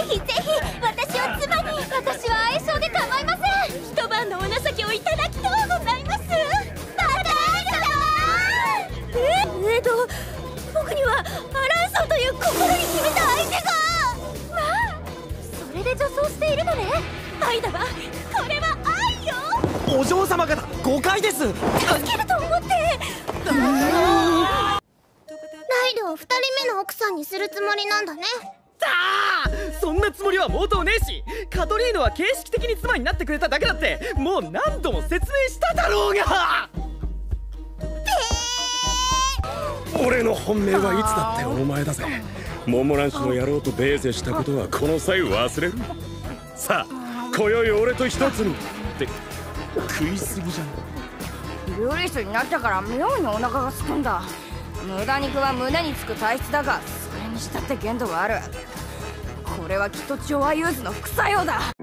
ひぜひ私を妻に。私は愛称で構いません。一晩のお情けをいただきとうございます。バター僕にはアランソンという心に決めた相手が。まあそれで女装しているのね。愛だわ、これは愛よ。 お嬢様方誤解です。 助けると思って。ライドを2人目の奥さんにするつもりなんだね。 そんなつもりは毛頭ねえし、カトリーヌは形式的に妻になってくれただけだってもう何度も説明しただろうが。 俺の本命はいつだってお前だぜ。モンモラン氏の野郎とベーゼしたことはこの際忘れる。さあ今宵俺と一つにって食いすぎじゃん。 ユリスになったから妙にお腹がすくんだ。無駄肉は胸につく体質だが、それにしたって限度がある。これはきっとジョアユーズの副作用だ。